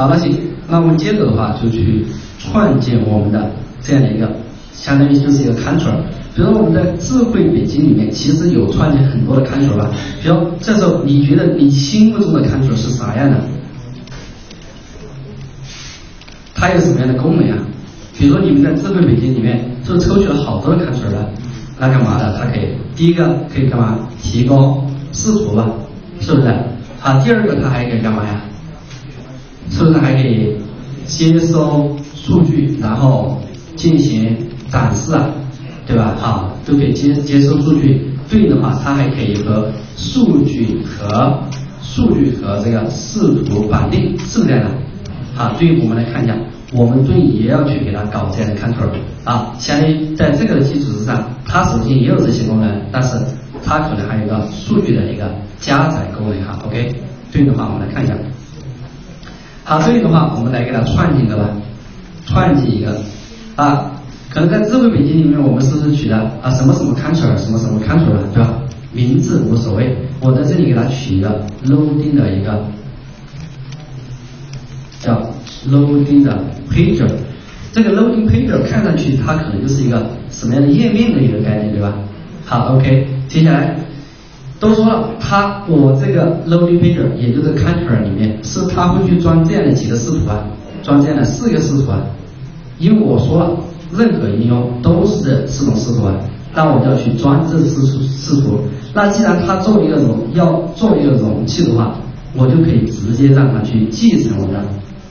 好，那行，那我们接着的话就去创建我们的这样的一个，相当于就是一个 control。比如说我们在智慧北京里面，其实有创建很多的 control 吧。比如这时候你觉得你心目中的 control 是啥样的？它有什么样的功能啊？比如说你们在智慧北京里面就抽取了好多的 control 了，那干嘛的？它可以第一个可以干嘛？提高视图吧，是不是？啊，第二个它还可以干嘛呀？是不是还可以接收数据，然后进行展示啊，对吧？好，都可以接收数据。对应的话，它还可以和数据和这个视图绑定，是不是这样的？好，对应我们来看一下，我们对应也要去给它搞这样的 control 啊。相当于在这个基础之上，它首先也有这些功能，但是它可能还有一个数据的一个加载功能哈。OK， 对应的话我们来看一下。好，对应的话，我们来给它创建一个吧，创建一个啊，可能在智慧北京里面，我们是不是取的啊什么什么 control 什么什么 control 了，对吧？名字无所谓，我在这里给它取一个 loading 的一个叫 loading 的 pager， 这个 loading pager 看上去它可能就是一个什么样的页面的一个概念，对吧？好 ，OK， 接下来。都说了，我这个 loading pager 也就是 control 里面是它会去装这样的几个视图啊，装这样的4个视图啊。因为我说了，任何应用都是4种视图啊，那我就要去装这视图。那既然它要做一个容器的话，我就可以直接让它去继承我的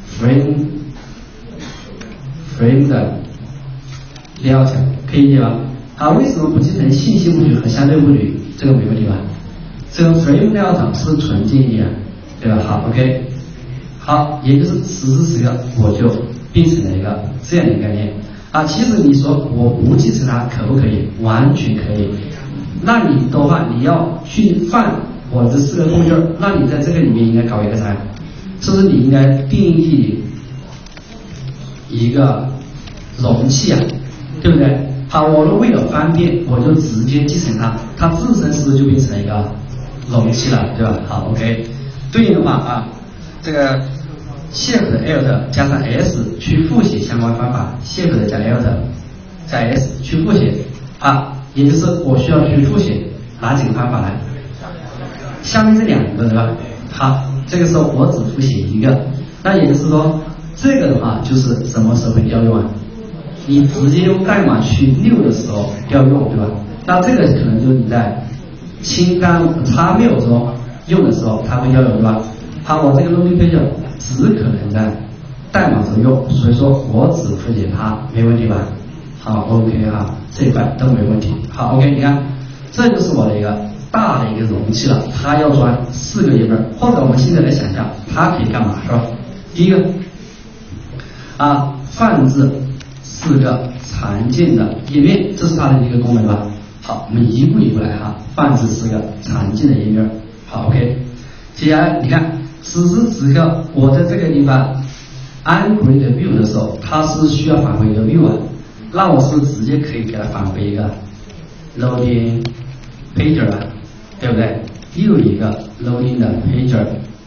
frame 的layout，可以理解吧？好，为什么不继承信息布局和相对布局？这个没问题吧？这个 frame layout 是纯建议啊，对吧？好 ，OK， 好，也就是此时此刻我就变成了一个这样的概念啊。其实你说我不继承它可不可以？完全可以。那你的话，你要去放我这4个工具，那你在这个里面应该搞一个啥？是不是你应该定义一个容器啊？对不对？好，我为了方便，我就直接继承它，它自身是不是就变成了一个容器了，对吧？好 ，OK， 对应的话啊，这个 shift alt 加上 s 去复写相关方法 ，shift 加 alt 加 s 去复写啊，也就是我需要去复写哪几个方法呢？下面这2个对吧？好，这个时候我只复写一个，那也就是说这个的话就是什么时候会调用啊？你直接用代码去溜的时候调用，对吧？那这个可能就是你在清单XML中用的时候它会调用，对吧？好，我这个 loading pager 只可能在代码中用，所以说我只复写它，没问题吧？好 ，OK 哈，这一块都没问题。好 ，OK， 你看，这就是我的一个大的一个容器了，它要装4个页面，或者我们现在来想一下，它可以干嘛，是吧？第一个啊，放置4个常见的页面，这是它的一个功能吧。好，我们一步一步来哈，放置4个常见的页面。好 ，OK。接下来你看，此时此刻我在这个地方 onGrid view 的时候，它是需要返回一个 view 啊，那我是直接可以给它返回一个 loading pager 啊，对不对？又一个 loading 的 pager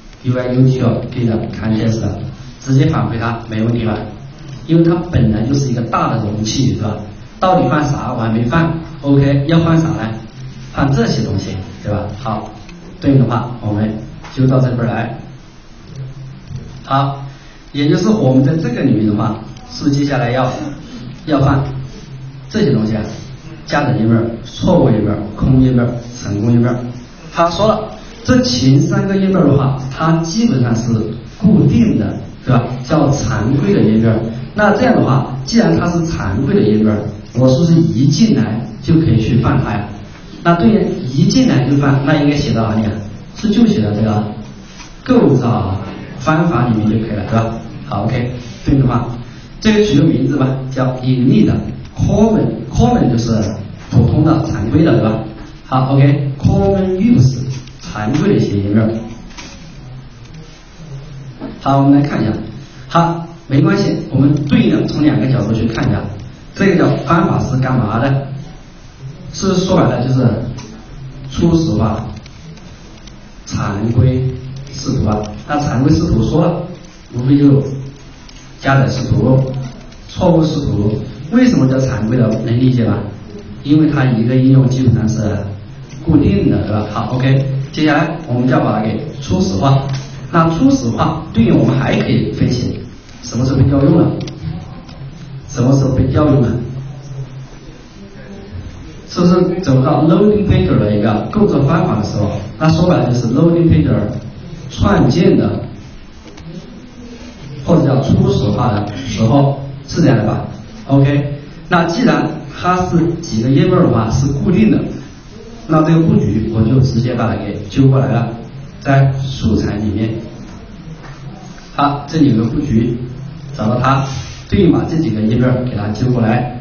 UI/UTL 的 context 直接返回它，没问题吧？因为它本来就是一个大的容器，对吧？到底放啥我还没放 ，OK， 要放啥呢？放这些东西，对吧？好，对应的话我们就到这边来。好，也就是我们在这个里面的话，是不是接下来要放这些东西啊？加载页面、错误页面、空页面、成功页面。他说了，这前3个页面的话，它基本上是固定的，对吧？叫常规的页面。那这样的话，既然它是常规的页面，我是不是一进来就可以去放它呀？那对于一进来就放，那应该写到哪里啊？就写到这个构造方法里面就可以了，对吧？好 ，OK， 对的话，这个取个名字吧，叫隐匿的 common 就是普通的常规的，对吧？好 ，OK，common use 常规的一些页面。好，我们来看一下，好。没关系，我们对应的从2个角度去看一下，这个叫方法是干嘛的？是说白了就是初始化常规视图啊。那常规视图说了， 无非就加载视图、错误视图。为什么叫常规的？能理解吧？因为它一个应用基本上是固定的，对吧？好 ，OK， 接下来我们就要把它给初始化。那初始化对应我们还可以分析什么时候被调用了，什么时候被调用了，是不是走到 loading pager 的一个构筑方法的时候？那说白了就是 loading pager 创建的，或者叫初始化的时候，是这样的吧 ？OK， 那既然它是几个页面的话是固定的，那这个布局我就直接把它给揪过来了，在素材里面。好，这里有个布局，找到它，对应把这几个页面给它揪过来。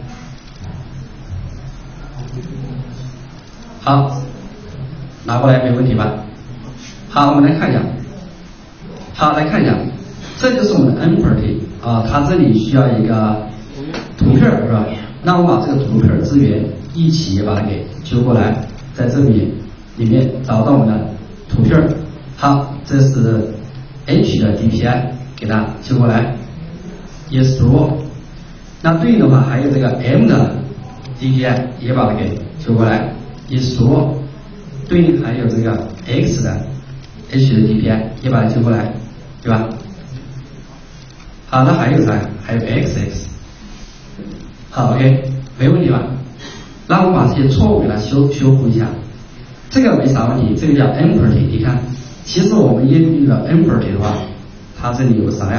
好，拿过来没问题吧？好，我们来看一下。好，来看一下，这就是我们的 entity 啊，它这里需要一个图片是吧？那我把这个图片资源一起把它给揪过来，在这里面找到我们的图片。好，这是 H 的 DPI， 给它揪过来 ，yes true。那对应的话还有这个 M 的 DPI 也把它给揪过来 ，yes true。对应还有这个 X 的 H 的 DPI 也把它揪过来，对吧？好，那还有啥？还有 XX。好 ，OK， 没问题吧？那我们把这些错误给它修复一下，这个没啥问题，这个叫 empty。你看，其实我们应用的 empty 的话，它这里有啥呀？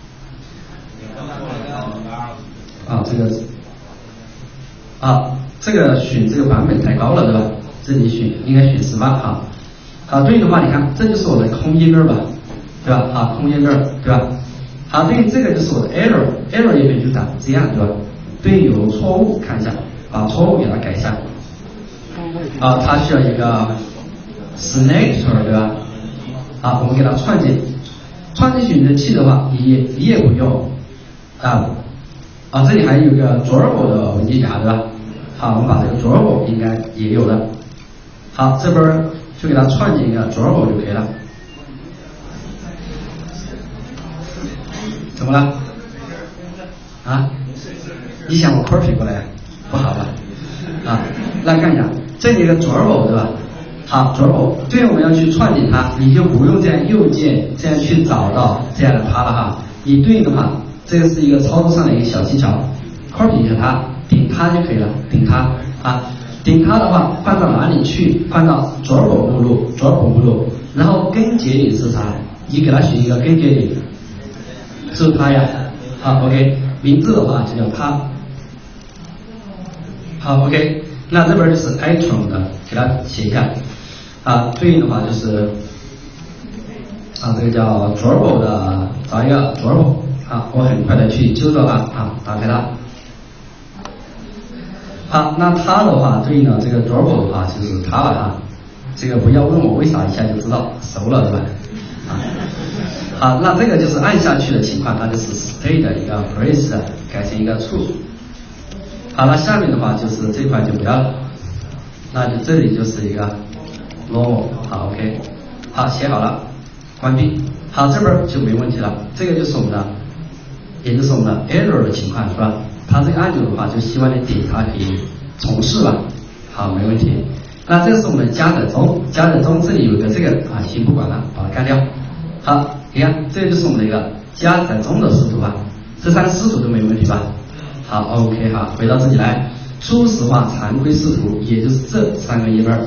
啊，这个选这个版本太高了，对吧？这里应该选18哈。好，对应的话，你看，这就是我的空页面吧，对吧？好，空页面，对吧？好，对应这个就是我的 error 页面就长这样，对吧？对应有错误，看一下，把错误给它改一下。啊，它需要一个 selector， 对吧？好，我们给它创建选择器的话，你也不用这里还有一个 drawable 的文件夹，对吧？好，我们把这个 drawable 应该也有了。好，这边就给它创建一个 drawable 就可以了。怎么了？啊？你想我 copy 过来不好吧？那看一下，这里有个 drawable 对吧？好 ，drawable 对应我们要去创建它，你就不用这样右键这样去找到这样的它了哈。你对应的话，这个是一个操作上的一个小技巧 ，copy 一下它，顶它就可以了，顶它啊。顶它的话放到哪里去？放到 drawable 目录，然后根节点是啥？你给它选一个根节点，是它呀。好 ，OK， 名字的话就叫它。好 ，OK， 那这边就是 item 的，给它写一下。对应的话就是这个叫 drawable 的，找一个 drawable。好，我很快的去揪到它打开它。好，那它的话对应的这个 drawable 的话就是它了哈。这个不要问我为啥，一下就知道熟了，对吧？好，那这个就是按下去的情况，它就是 state 的一个 place 改成一个 true。好，那下面的话就是这块就不要了，那就这里就是一个 normal。好 ，OK， 好，写好了，关闭。好，这边就没问题了，这个就是我们的，也就是我们的 error 的情况，是吧？它这个按钮的话，就希望你点它可以重试吧。好，没问题。那这是我们的加载中这里有个这个先不管了，把它干掉。好，你看，这就是我们的一个加载中的视图吧，这3个视图都没问题吧？好 ，OK， 好，回到这里来，初始化常规视图，也就是这3个页面。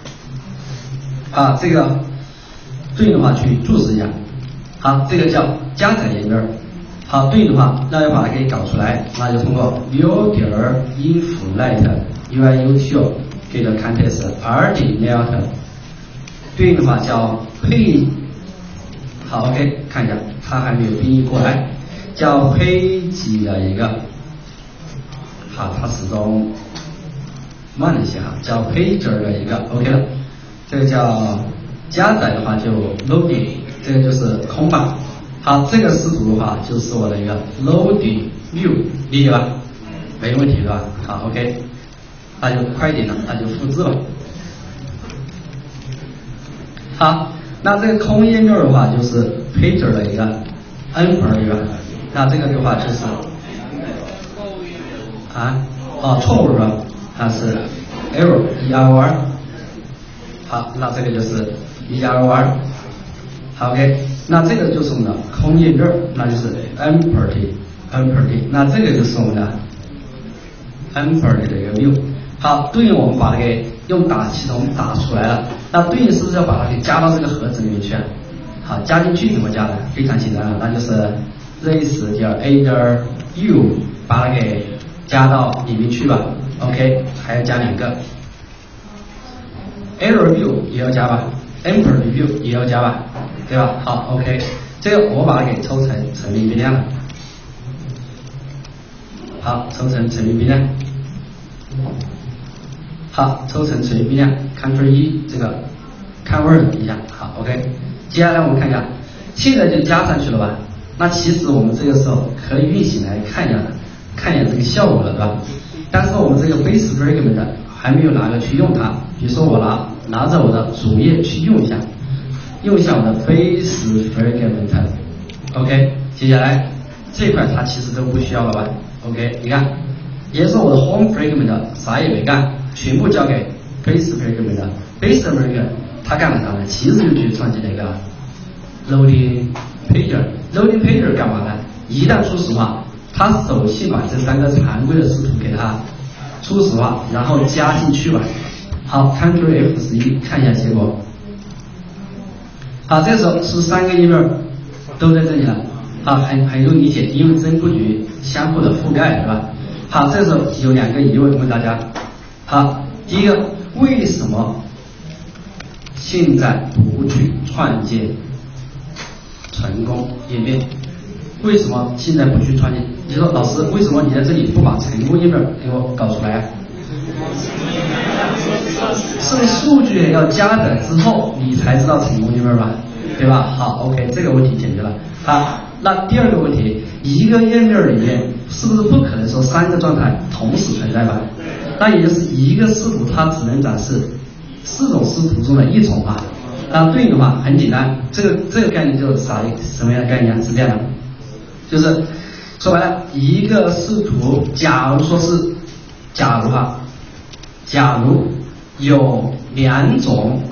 这个对应的话去注释一下。好，这个叫加载页面。好，对应的话，那要把它给搞出来，那就通过 view 点 inflight UI-util get context r.melt， 对应的话叫配。好 ，OK， 看一下，它还没有编译过来，叫page 的一个。好，它始终慢了一些哈，叫 pager 的一个 OK 了。这个叫加载的话就 loading， 这个就是空版。好，这个视图的话就是我的一个 loading view， 理解吧？没问题对吧？好 ，OK， 那就快一点了，那就复制了。好，那这个空页面的话就是 pager 的一个 empty 吧？那这个的话就是错误是吧？它是 error error。好，那这个就是 error。好 ，OK， 那这个就是我们的空页面，那就是 empty。那这个就是我们的 empty 的一个 view。好，对应我们把它给用系统打出来了。那对应是不是要把它给加到这个盒子里面去？好，加进去怎么加呢？非常简单了，那就是 this 点 a 点 u 把它给加到里面去吧。OK， 还要加2个 error view 也要加吧 ，empty view 也要加吧，对吧？好 ，OK， 这个我把它给抽成成立变量了。好，抽成成立变量。好，抽成成立变量 ，Ctrl+1 这个 convert 一下。好 ，OK。接下来我们看一下，现在就加上去了吧？那其实我们这个时候可以运行来看一下这个效果了，对吧？但是我们这个 base fragment 还没有拿去用它。比如说我拿着我的主页去用一下我的 base fragment。OK， 接下来这块它其实都不需要了吧 ？OK， 你看，也就是说我的 home fragment 啥也没干，全部交给 base fragment。base fragment 它干了啥呢？其实就去创建了一个 loading pager。loading pager 干嘛呢？一旦初始化，它首先把这3个常规的视图给它初始化，然后加进去吧。好 ，Ctrl F11 看一下结果。好，这时候是3个页面都在这里了。好，很容易理解，因为真布局相互的覆盖，对吧？好，这时候有2个疑问问大家。好，第一个，为什么现在不去创建成功页面？为什么现在不去创建？你说老师，为什么你在这里不把成功页面给我搞出来啊？是数据要加载之后你才知道成功页面吧，对吧？好 ，OK， 这个问题解决了。好，那第2个问题，一个页面里面是不是不可能说3个状态同时存在吧？那也就是一个视图它只能展示4种视图中的1种啊。那对应的话很简单，这个概念就是什么样的概念？是这样的，就是说白了，一个视图，假如有2种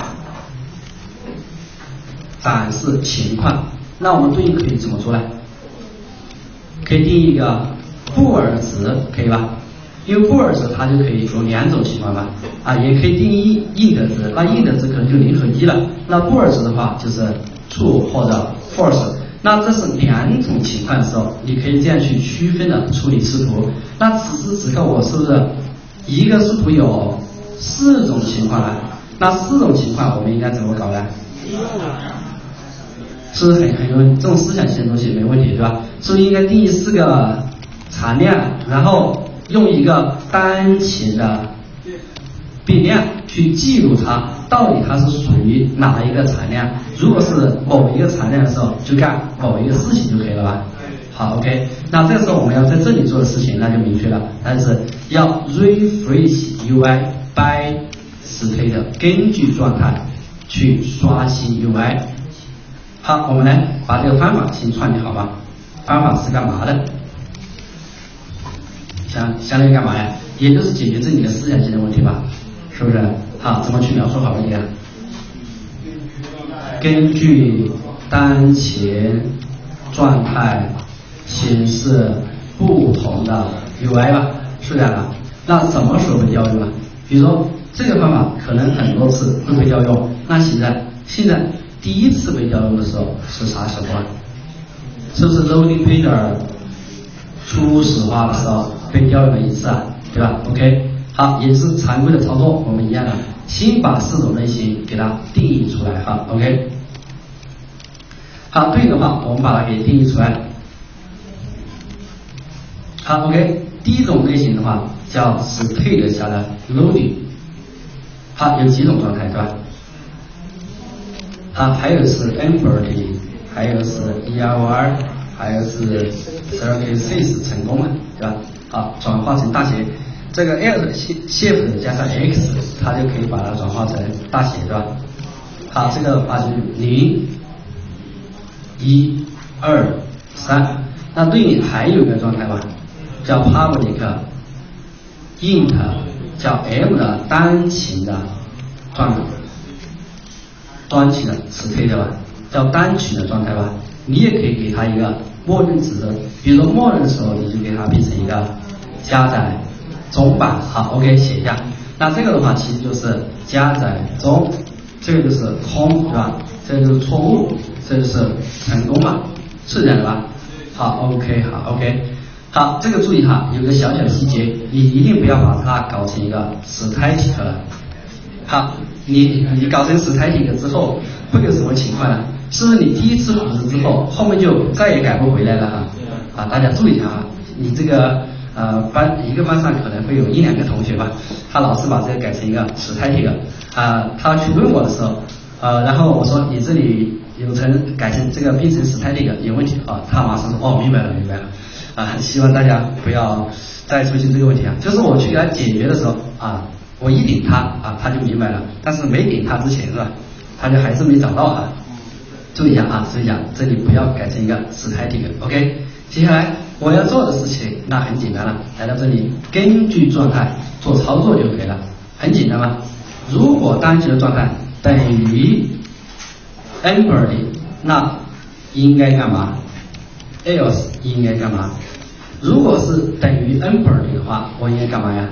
展示情况，那我们对应可以怎么做呢？可以定义一个布尔值，可以吧？因为布尔值它就可以有2种情况吧，也可以定义int值，那int值可能就0和1了。那布尔值的话就是 true 或者 false。那这是2种情况的时候，你可以这样去区分的处理视图。那此时此刻我是不是一个视图有4种情况呢？那4种情况我们应该怎么搞呢？是很有这种思想性的东西，没问题，对吧？所以应该定义4个常量，然后用一个当前的变量去记录它，到底它是属于哪一个常量。如果是某一个常量的时候，就干某一个事情就可以了吧？好 ，OK。那这个时候我们要在这里做的事情那就明确了，但是要 refresh UI by state， 根据状态去刷新 UI。好，我们来把这个方法先创建好吧？方法是干嘛的？相当于干嘛呀？也就是解决这里的思想性的问题吧，是不是？好，怎么去描述好问题啊？根据当前状态显示不同的 UI 吧，是这样的。那什么时候被调用呢？比如说这个方法可能很多次会被调用，那现在第一次被调用的时候是啥时候啊？是不是 loading pager 初始化的时候被调用了1次啊？对吧 ？OK， 好，也是常规的操作，我们一样的，先把4种类型给它定义出来哈 ，OK。好，对应的话，我们把它给定义出来。好 ，OK， 第一种类型的话叫 state 下的 loading， 好，有几种状态，对吧？好，还有是 empty， 还有是 error， 还有是 success 成功了，对吧？好，转化成大写，这个 Alt Shift 加上 X， 它就可以把它转化成大写，对吧？好，这个话就0、1、2、 3。那对应还有一个状态吧，叫 public int 叫 m 的单情的状态，端情的词配对吧，叫单情的状态吧。你也可以给它一个默认值，比如说默认的时候，你就给它变成一个加载中吧。好 ，OK， 写一下。那这个的话，其实就是加载中，这个就是空，对吧？这个就是错误，这就是成功嘛，是这样的吧？好 ，OK， 好 ，OK， 好，这个注意哈，有个小小的细节，你一定不要把它搞成一个static了。好，你搞成static之后，会有什么情况呢？是不是你第一次复制之后，后面就再也改不回来了哈？大家注意一下啊，你这个一个班上可能会有1、2个同学吧，他老是把这个改成一个static他去问我的时候，然后我说你这里改成这个变成static有问题啊？他马上说哦，明白了希望大家不要再出现这个问题啊。就是我去给他解决的时候我一点他他就明白了，但是没点他之前是吧，他就还是没找到注意一下这里不要改成一个static。OK， 接下来我要做的事情那很简单了，来到这里根据状态做操作就可以了，很简单嘛。如果当前的状态等于 empty， 那应该干嘛 ？else 应该干嘛？如果是等于 empty 的话，我应该干嘛呀？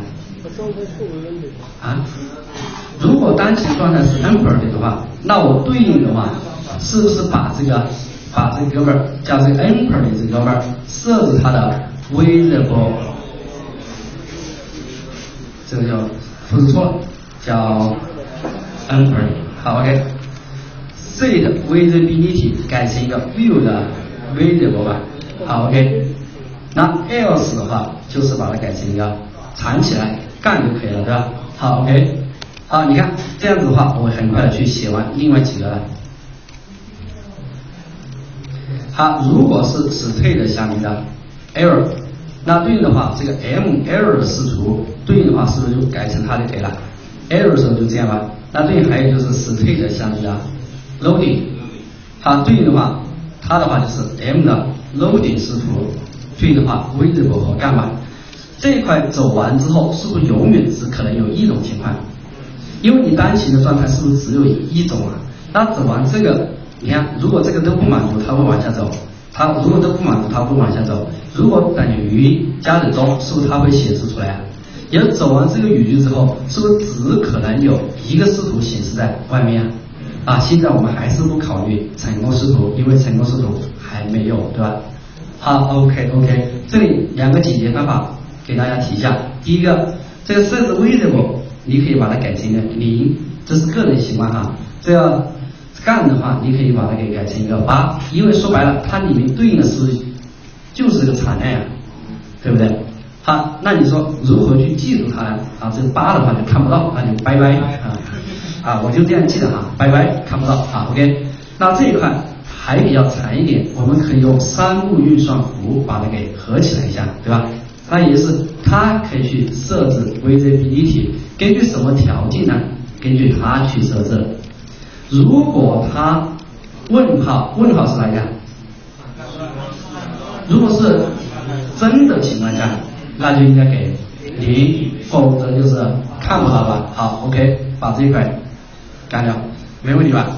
如果当前状态是 empty 的话，那我对应的话，是不是把这个哥们儿叫这个 empty 这个哥们儿设置它的 visible， 这个叫复制错了，叫 empty。好 ，OK。set visibility 改成一个 view 的 visible 吧。好 ，OK。那 else 的话就是把它改成一个藏起来干就可以了，对吧？好 ，OK。好，你看这样子的话，我很快的去写完另外几个了。好，如果是state下面的 error， 那对应的话，这个 m error 的视图对应的话，是不是就改成它就可以了 ？error 的时候就这样吧。那对应还有就是 state 下面的 loading， 它对应的话，它的话就是 m 的 loading 视图，对应的话 visible 和干嘛？这一块走完之后，是不是永远只可能有一种情况？因为你当前的状态是不是只有一种那走完这个，你看，如果这个都不满足，它会往下走；它如果都不满足，它会往下走。如果等于加载中，是不是它会显示出来也走完这个语句之后，是不是只可能有一个视图显示在外面现在我们还是不考虑成功视图，因为成功视图还没有，对吧？好 ，OK， 这里2个解决方法给大家提一下。第一个，这个set visible， 你可以把它改成一个0，这是个人习惯这个干的话，你可以把它给改成一个8，因为说白了，它里面对应的是就是个产量对不对？好，那你说如何去记住它呢？这个8的话就看不到，那就拜拜我就这样记的拜拜看不到OK。那这一块还比较长一点，我们可以用3步运算符把它给合起来一下，对吧？那也是它可以去设置 visibility， 根据什么条件呢？根据它去设置。如果它问号是哪个？如果是真的情况下，那就应该给0，否则就是看不到吧。好 ，OK， 把这一块干掉，没问题吧？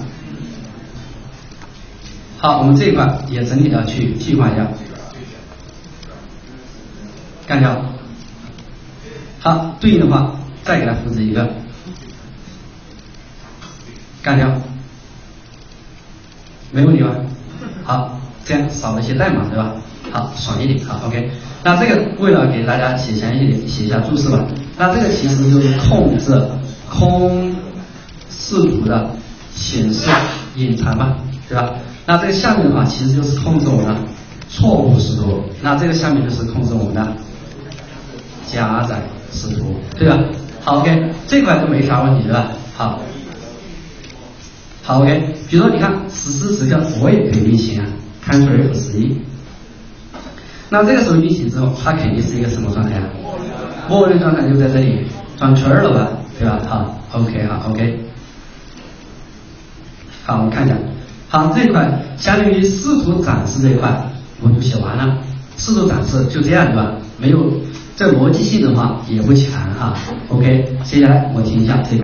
好，我们这一块也整体的去替换一下，干掉。好，对应的话再给它复制一个，干掉，没问题吧？好，这样少了一些代码，对吧？好，爽一点。好 ，OK。那这个为了给大家写详细一点，写一下注释吧。那这个其实就是控制空视图的显示隐藏嘛，对吧？那这个下面的话，其实就是控制我们的错误视图。那这个下面就是控制我们的加载视图，对吧？好 ，OK， 这块就没啥问题，对吧？好 ，OK。比如说，你看此时此刻我也可以运行Ctrl F11。那这个时候运行之后，它肯定是一个什么状态默认状态就在这里转圈了吧，对吧？好 ，OK， 好 ，OK。好，我们看一下。好，这一块相当于视图展示这一块， 我就写完了。四组展示就这样对吧？没有这逻辑性的话也不强哈。OK，接下来我听一下这个。